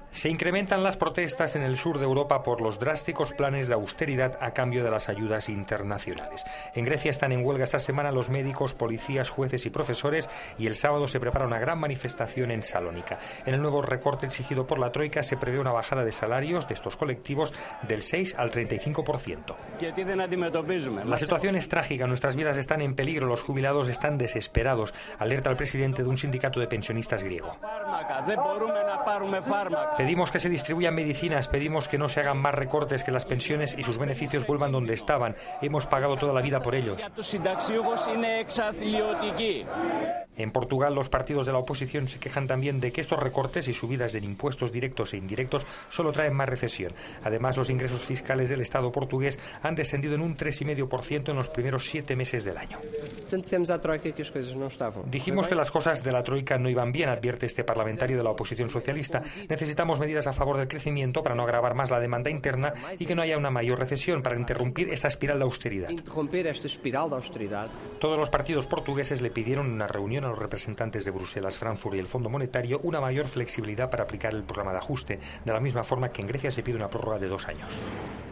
Se incrementan las protestas en el sur de Europa por los drásticos planes de austeridad a cambio de las ayudas internacionales. En Grecia están en huelga esta semana los médicos, policías, jueces y profesores, y el sábado se prepara una gran manifestación en Salónica. En el nuevo recorte exigido por la Troika se prevé una bajada de salarios de estos colectivos del 6 al 35%. La situación es trágica, nuestras vidas están en peligro, los jubilados están desesperados, alerta el presidente de un sindicato de pensionistas griego. Pedimos que se distribuyan medicinas, pedimos que no se hagan más recortes, que las pensiones y sus beneficios vuelvan donde estaban. Hemos pagado toda la vida por ellos. En Portugal, los partidos de la oposición se quejan también de que estos recortes y subidas de impuestos directos e indirectos solo traen más recesión. Además, los ingresos fiscales del Estado portugués han descendido en un 3,5% en los primeros 7 meses del año. Dijimos que las cosas de la Troika no iban bien, advierte este parlamentario de la oposición socialista. Necesitamos medidas a favor del crecimiento para no agravar más la demanda interna y que no haya una mayor recesión, para interrumpir esta espiral de austeridad. Todos los partidos portugueses le pidieron en una reunión a los representantes de Bruselas, Frankfurt y el Fondo Monetario una mayor flexibilidad para aplicar el programa de ajuste, de la misma forma que en Grecia se pide una prórroga de 2 años.